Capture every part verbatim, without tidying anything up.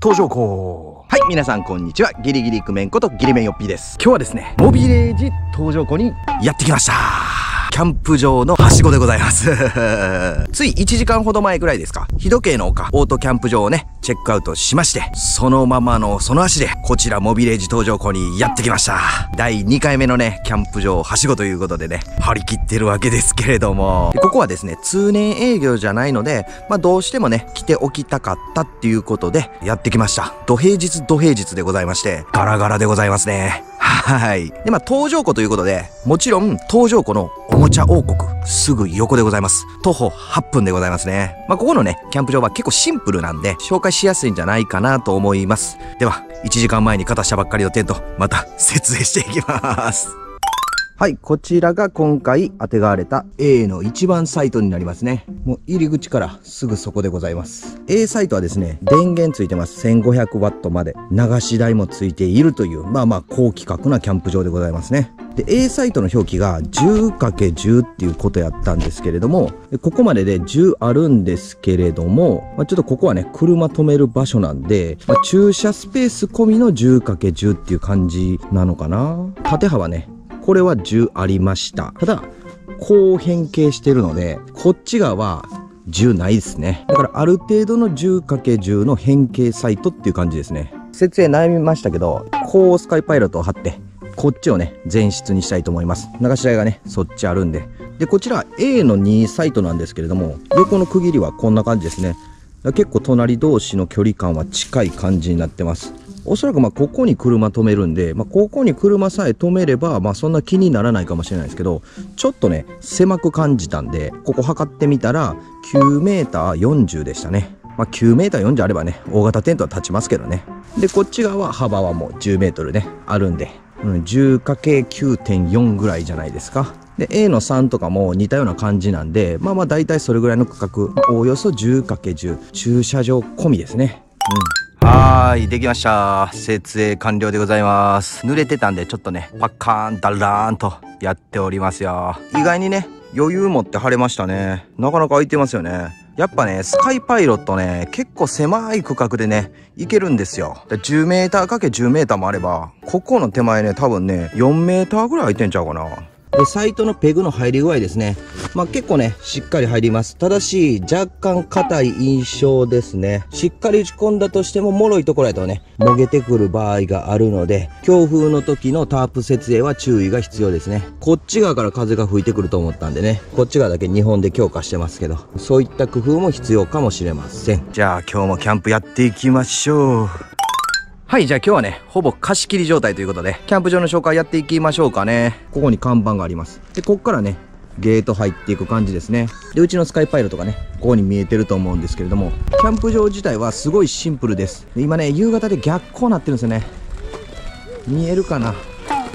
登場校。はい、皆さんこんにちは。ギリギリイクメンことギリメンヨッピーです。今日はですね、モビレージ登場校にやってきました。キャンプ場のはしごでございます。ついいちじかんほど前ぐらいですか、日時計の丘オートキャンプ場をね、チェックアウトしまして、そのままのその足で、こちらモビレージ登場校にやってきました。だいにかいめのね、キャンプ場はしごということでね、張り切ってるわけですけれども、ここはですね、通年営業じゃないので、まあどうしてもね、来ておきたかったっていうことで、やってきました。土平日土平日でございまして、ガラガラでございますね。はい。で、まあ、登場湖ということで、もちろん、登場湖のおもちゃ王国、すぐ横でございます。徒歩はっぷんでございますね。まあ、ここのね、キャンプ場は結構シンプルなんで、紹介しやすいんじゃないかなと思います。では、いちじかんまえに片したばっかりのテント、また設営していきます。はい、こちらが今回当てがわれた A の一番サイトになりますね。もう入り口からすぐそこでございます。A サイトはですね、電源ついてます。せんごひゃくワットまで。流し台もついているという、まあまあ高規格なキャンプ場でございますね。で、A サイトの表記が じゅうかけじゅう っていうことやったんですけれども、ここまででじゅうあるんですけれども、まあ、ちょっとここはね、車止める場所なんで、まあ、駐車スペース込みの じゅうかけじゅう っていう感じなのかな。縦幅ね。これはじゅうありました。ただ、こう変形してるので、こっち側はじゅうないですね。だからある程度の じゅうかけじゅう の変形サイトっていう感じですね。設営悩みましたけど、こうスカイパイロットを貼って、こっちをね、前室にしたいと思います。流し台がね、そっちあるんで。で、こちら エー のにサイトなんですけれども、横の区切りはこんな感じですね。結構隣同士の距離感は近い感じになってます。おそらくまあここに車止めるんで、まあ、ここに車さえ止めればまあそんな気にならないかもしれないですけど、ちょっとね狭く感じたんで、ここ測ってみたらきゅうメーターよんじゅうでしたね。まあ、きゅうメーターよんじゅうあればね、大型テントは立ちますけどね。で、こっち側は幅はもうじゅうメートルねあるんで、うん、じゅうかけるきゅうてんよん ぐらいじゃないですか。で エー のさんとかも似たような感じなんで、まあまあ大体それぐらいの区画、おおよそ じゅうかけるじゅう 駐車場込みですね。うん、はーい、できました。設営完了でございます。濡れてたんでちょっとね、パッカーンダラーンとやっておりますよ。意外にね、余裕持って晴れましたね。なかなか空いてますよね。やっぱね、スカイパイロットね、結構狭い区画でね、行けるんですよ。じゅうメーターかけじゅうメーターもあれば、ここの手前ね、多分ね、よんメーターぐらい空いてんちゃうかな。で、サイトのペグの入り具合ですね。まあ結構ね、しっかり入ります。ただし、若干硬い印象ですね。しっかり打ち込んだとしても、脆いところやとね、もげてくる場合があるので、強風の時のタープ設営は注意が必要ですね。こっち側から風が吹いてくると思ったんでね、こっち側だけにほんで強化してますけど、そういった工夫も必要かもしれません。じゃあ今日もキャンプやっていきましょう。はい、じゃあ今日はね、ほぼ貸し切り状態ということで、キャンプ場の紹介やっていきましょうかね。ここに看板があります。で、こっからね、ゲート入っていく感じですね。で、うちのスカイパイロットがね、ここに見えてると思うんですけれども、キャンプ場自体はすごいシンプルです。で、今ね、夕方で逆光になってるんですよね。見えるかな？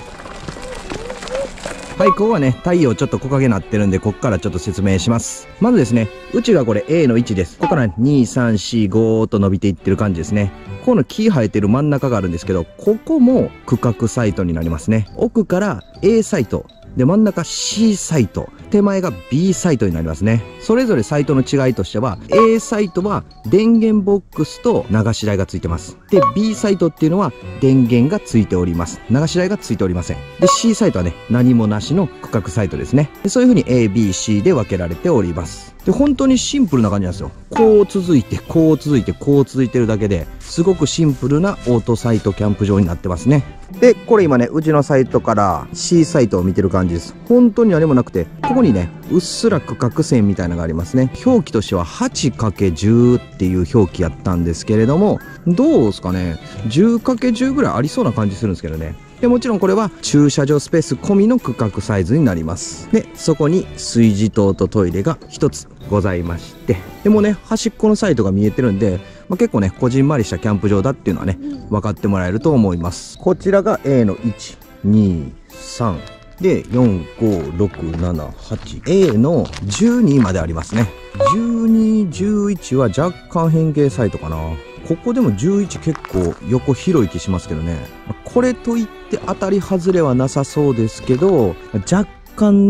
はい、ここはね、太陽ちょっと木陰になってるんで、こっからちょっと説明します。まずですね、うちがこれ エー の位置です。ここからに、さん、よん、ごと伸びていってる感じですね。この木生えてる真ん中があるんですけど、ここも区画サイトになりますね。奥から エー サイト。で、真ん中 シー サイト。手前が ビー サイトになりますね。それぞれサイトの違いとしては、A サイトは電源ボックスと流し台がついてます。で、B サイトっていうのは電源がついております。流し台がついておりません。で、C サイトはね、何もなしの区画サイトですね。で、そういう風に A、B、C で分けられております。で、本当にシンプルな感じなんですよ。こう続いて、こう続いて、こう続いてるだけで、すごくシンプルなオートサイトキャンプ場になってますね。で、これ今ね、うちのサイトから C サイトを見てる感じです。本当に何もなくて、ここにね、うっすら区画線みたいなのがありますね。表記としては はちかけるじゅう っていう表記やったんですけれども、どうですかね、じゅうかけるじゅう ぐらいありそうな感じするんですけどね。で、もちろんこれは駐車場スペース込みの区画サイズになります。で、そこに炊事棟とトイレがひとつございまして、でもね、端っこのサイトが見えてるんで、まあ、結構ね、こじんまりしたキャンプ場だっていうのはね、分かってもらえると思います。こちらが エー のいち、に、さん。で、よん、ご、ろく、なな、はち。エー のじゅうにまでありますね。じゅうに、じゅういちは若干変形サイトかな。ここでもじゅういち結構横広い気しますけどね。これといって当たり外れはなさそうですけど、若干の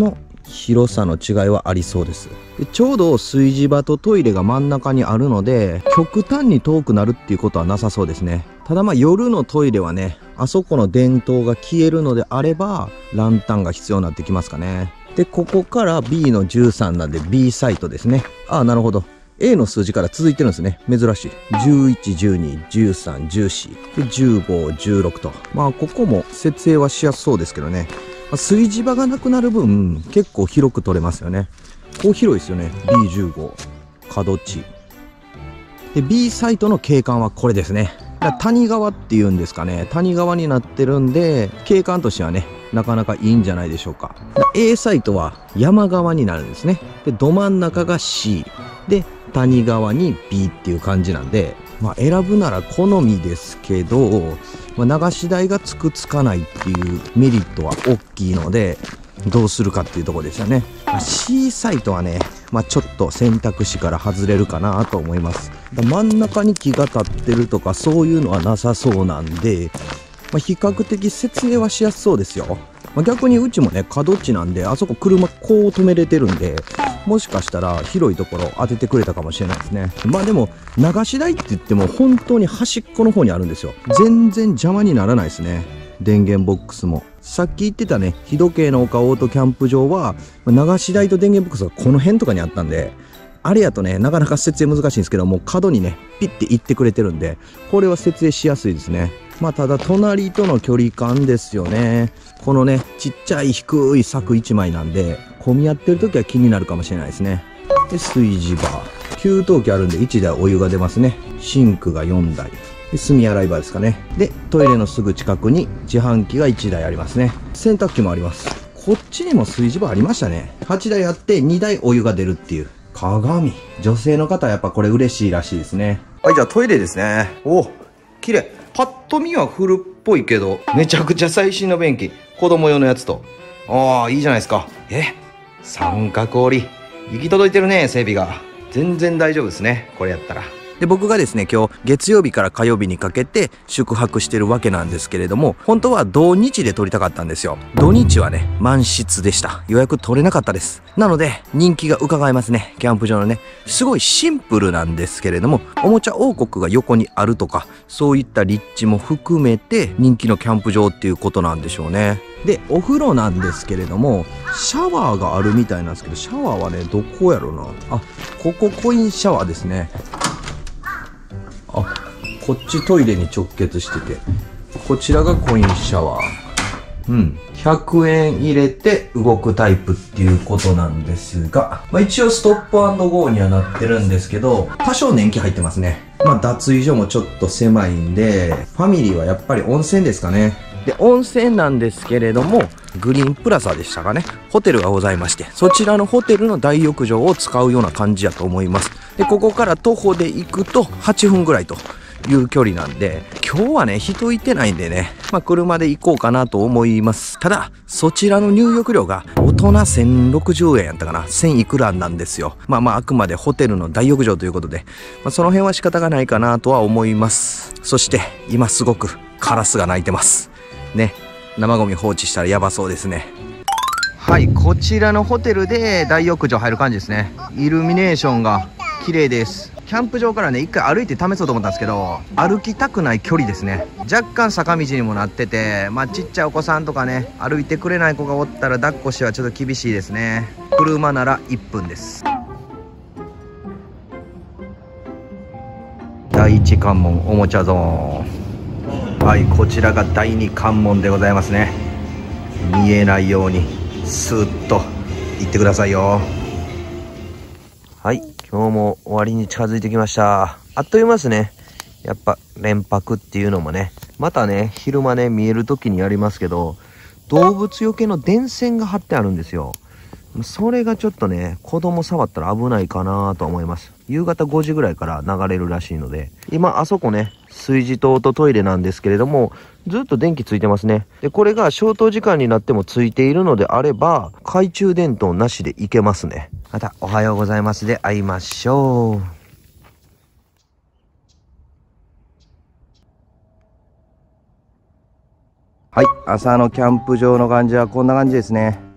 広さの違いはありそうです。でちょうど炊事場とトイレが真ん中にあるので、極端に遠くなるっていうことはなさそうですね。ただまあ夜のトイレはね、あそこの電灯が消えるのであればランタンが必要になってきますかね。でここから ビー のじゅうさんなんで ビー サイトですね。ああなるほど、 エー の数字から続いてるんですね。珍しい。じゅういち、じゅうに、じゅうさん、じゅうよんでじゅうご、じゅうろくと、まあここも設営はしやすそうですけどね。まあ炊事場がなくなる分結構広く取れますよね。こう広いですよね。 ビーじゅうご 角地で ビー サイトの景観はこれですね。だ谷川っていうんですかね。谷川になってるんで景観としてはねなかなかいいんじゃないでしょうか。 エー サイトは山側になるんですね。でど真ん中が シー で谷側に ビー っていう感じなんで、まあ選ぶなら好みですけど、まあ、流し台がつくつかないっていうメリットは大きいのでどうするかっていうところですよね。まあ、C サイトはね、まあ、ちょっと選択肢から外れるかなと思います。真ん中に木が立ってるとかそういうのはなさそうなんで、まあ、比較的設営はしやすそうですよ。まあ、逆にうちもね角地なんであそこ車こう止めれてるんで、もしかしたら広いところ当ててくれたかもしれないですね。まあでも流し台って言っても本当に端っこの方にあるんですよ。全然邪魔にならないですね。電源ボックスもさっき言ってたね日時計の丘オートキャンプ場は流し台と電源ボックスがこの辺とかにあったんで、あれやとねなかなか設営難しいんですけども、角にねピッて行ってくれてるんでこれは設営しやすいですね。まあただ隣との距離感ですよね。このねちっちゃい低い柵いちまいなんで混み合ってる時は気になるかもしれないですね。で炊事場給湯器あるんでいちだいお湯が出ますね。シンクがよんだいで炭洗い場ですかね。でトイレのすぐ近くに自販機がいちだいありますね。洗濯機もあります。こっちにも炊事場ありましたね。はちだいあってにだいお湯が出るっていう鏡。女性の方はやっぱこれ嬉しいらしいですね。はい、じゃあトイレですね。お綺麗。パッと見は古っぽいけどめちゃくちゃ最新の便器。子供用のやつと、ああいいじゃないですか。え三角折り行き届いてるね。整備が全然大丈夫ですねこれやったら。で僕がですね今日月曜日から火曜日にかけて宿泊してるわけなんですけれども、本当は土日で撮りたかったんですよ。土日はね満室でした。予約取れなかったです。なので人気が伺えますね。キャンプ場のねすごいシンプルなんですけれども、おもちゃ王国が横にあるとかそういった立地も含めて人気のキャンプ場っていうことなんでしょうね。でお風呂なんですけれどもシャワーがあるみたいなんですけど、シャワーはねどこやろなあ、ここコインシャワーですね。あ、こっちトイレに直結してて、こちらがコインシャワー。うん。ひゃくえん入れて動くタイプっていうことなんですが、まあ一応ストップ&ゴーにはなってるんですけど、多少年季入ってますね。まあ脱衣所もちょっと狭いんで、ファミリーはやっぱり温泉ですかね。で、温泉なんですけれども、グリーンプラザでしたかね。ホテルがございまして、そちらのホテルの大浴場を使うような感じやと思います。で、ここから徒歩で行くとはっぷんぐらいという距離なんで、今日はね、人いてないんでね、まあ車で行こうかなと思います。ただ、そちらの入浴料が大人せんろくじゅうえんやったかな。せんいくらなんですよ。まあまああくまでホテルの大浴場ということで、まあその辺は仕方がないかなとは思います。そして、今すごくカラスが鳴いてます。ね、生ゴミ放置したらやばそうですね。はい、こちらのホテルで大浴場入る感じですね。イルミネーションが綺麗です。キャンプ場からね一回歩いて試そうと思ったんですけど、歩きたくない距離ですね。若干坂道にもなってて、まあちっちゃいお子さんとかね歩いてくれない子がおったら抱っこしはちょっと厳しいですね。車ならいっぷんです。第一関門おもちゃゾーン。はい、こちらがだいに関門でございますね。見えないようにスーッと行ってくださいよ。はい、今日も終わりに近づいてきました。あっという間ですね。やっぱ連泊っていうのもね、またね昼間ね見える時にやりますけど、動物よけの電線が張ってあるんですよ。それがちょっとね子供触ったら危ないかなと思います。夕方ごじぐらいから流れるらしいので、今あそこね炊事塔とトイレなんですけれども、ずっと電気ついてますね。でこれが消灯時間になってもついているのであれば懐中電灯なしでいけますね。またおはようございますで会いましょう。はい、朝のキャンプ場の感じはこんな感じですね。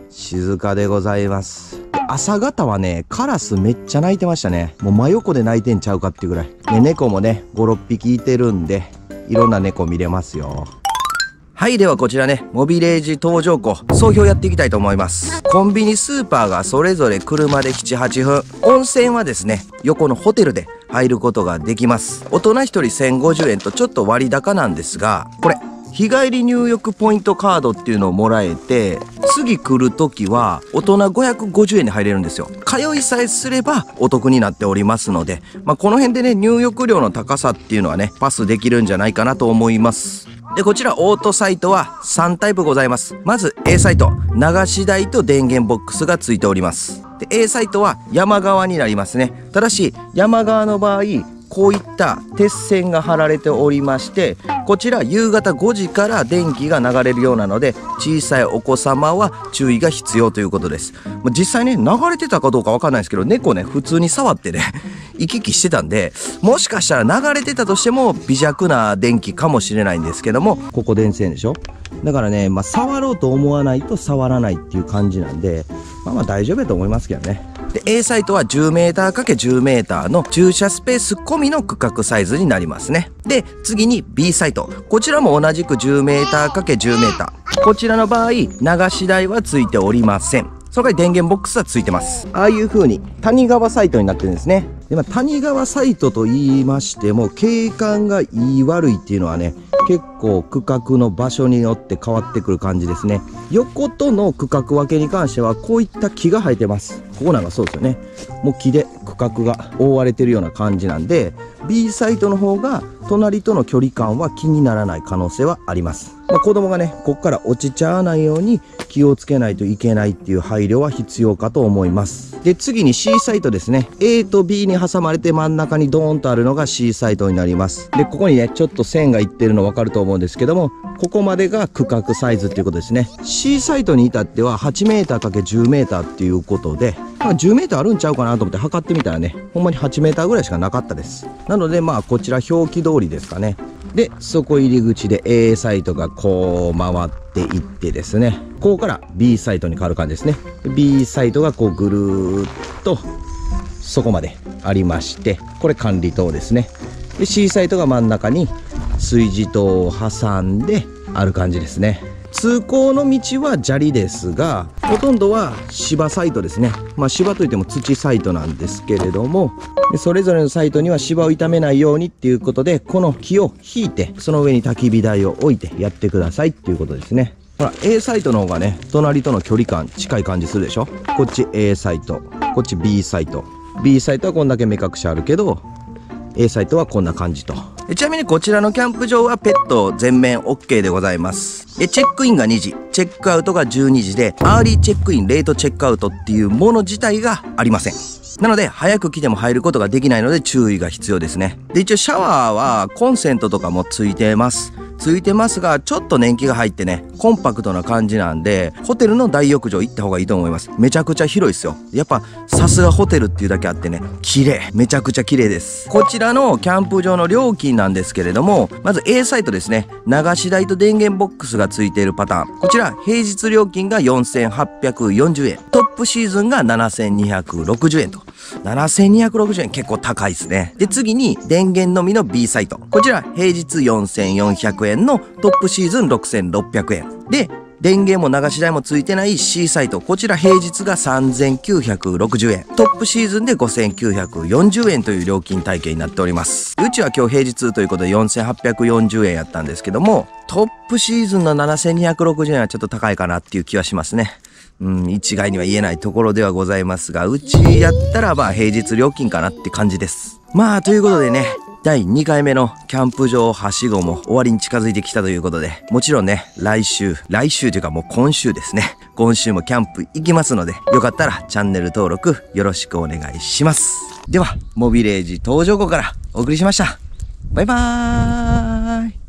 静かでございます。朝方はね、カラスめっちゃ鳴いてましたね。もう真横で鳴いてんちゃうかっていうぐらい。で、猫もね、ご、ろっぴきいてるんで、いろんな猫見れますよ。はい、ではこちらね、モビレージ東条湖、総評やっていきたいと思います。コンビニスーパーがそれぞれ車でなな、はちふん。温泉はですね、横のホテルで入ることができます。大人ひとりせんごじゅうえんとちょっと割高なんですが、これ、日帰り入浴ポイントカードっていうのをもらえて、次来るときは大人ごひゃくごじゅうえんで入れるんですよ。通いさえすればお得になっておりますので、まあ、この辺でね、入浴料の高さっていうのはね、パスできるんじゃないかなと思います。で、こちらオートサイトはさんタイプございます。まず A サイト、流し台と電源ボックスがついております。で、A サイトは山側になりますね。ただし、山側の場合、こういった鉄線が張られておりまして、こちら夕方ごじから電気が流れるようなので、小さいお子様は注意が必要ということです。実際ね、流れてたかどうかわかんないですけど、猫ね、普通に触ってね、行き来してたんで、もしかしたら流れてたとしても微弱な電気かもしれないんですけども、ここ電線でしょ。だからね、まあ、触ろうと思わないと触らないっていう感じなんで、まあまあ大丈夫だと思いますけどね。で、A サイトは じゅうメーターかけじゅうメーターの駐車スペース込みの区画サイズになりますね。で、次に B サイト。こちらも同じく じゅうメーターかけじゅうメーター。こちらの場合、流し台はついておりません。その代わり電源ボックスはついてます。ああいう風に谷川サイトになってるんですね。で、まあ、谷川サイトと言いましても、景観がいい悪いっていうのはね、結構区画の場所によって変わってくる感じですね。横との区画分けに関してはこういった木が生えてます。ここなんかそうですよね。もう木で区画が覆われてるような感じなんで、 B サイトの方が隣との距離感は気にならない可能性はあります。まあ、子供がね、こっから落ちちゃわないように気をつけないといけないっていう配慮は必要かと思います。で、次に C サイトですね。 A と B に挟まれて真ん中にドーンとあるのが C サイトになります。で、ここにね、ちょっと線がいってるの分かると思うんですけども、ここまでが区画サイズっていうことですね。 C サイトに至っては はちメーターかけじゅうメーターっていうことで、まあ、じゅうメーターあるんちゃうかなと思って測ってみたらね、ほんまにはちメーターぐらいしかなかったです。なので、まあこちら表記通りですかね。で、そこ入り口で A サイトがこう回っていってですね、ここから B サイトに変わる感じですね。B サイトがこうぐるーっとそこまでありまして、これ管理棟ですね。で、C サイトが真ん中に炊事棟を挟んである感じですね。通行の道は砂利ですが、ほとんどは芝サイトですね。まあ芝といっても土サイトなんですけれども、でそれぞれのサイトには芝を傷めないようにっていうことで、この木を引いてその上に焚き火台を置いてやってくださいっていうことですね。ほら A サイトの方がね、隣との距離感近い感じするでしょ。こっち A サイト、こっち B サイト。B サイトはこんだけ目隠しあるけど、A サイトはこんな感じと。ちなみにこちらのキャンプ場はペット全面 OK でございます。で、チェックインがにじ、チェックアウトがじゅうにじで、アーリーチェックイン、レートチェックアウトっていうもの自体がありません。なので、早く来ても入ることができないので注意が必要ですね。で、一応シャワーはコンセントとかもついてます。ついてますが、ちょっと年季が入ってね、コンパクトな感じなんで、ホテルの大浴場行った方がいいと思います。めちゃくちゃ広いですよ。やっぱ、さすがホテルっていうだけあってね、綺麗。めちゃくちゃ綺麗です。こちらのキャンプ場の料金なんですけれども、まず A サイトですね。流し台と電源ボックスがついているパターン。こちら、平日料金がよんせんはっぴゃくよんじゅうえん。トップシーズンがななせんにひゃくろくじゅうえんと。ななせんにひゃくろくじゅうえん結構高いですね。で、次に電源のみの B サイト。こちら平日よんせんよんひゃくえんのトップシーズンろくせんろっぴゃくえん。で、電源も流し台もついてない C サイト。こちら平日がさんぜんきゅうひゃくろくじゅうえん。トップシーズンでごせんきゅうひゃくよんじゅうえんという料金体系になっております。うちは今日平日ということでよんせんはっぴゃくよんじゅうえんやったんですけども、トップシーズンのななせんにひゃくろくじゅうえんはちょっと高いかなっていう気はしますね。うん、一概には言えないところではございますが、うちやったらまあ平日料金かなって感じです。まあということでね、だいにかいめのキャンプ場はしごも終わりに近づいてきたということで、もちろんね、来週、来週というかもう今週ですね、今週もキャンプ行きますので、よかったらチャンネル登録よろしくお願いします。では、モビレージ東条湖からお送りしました。バイバーイ。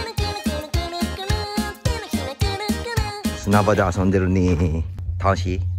砂場で遊んでるね。楽しい？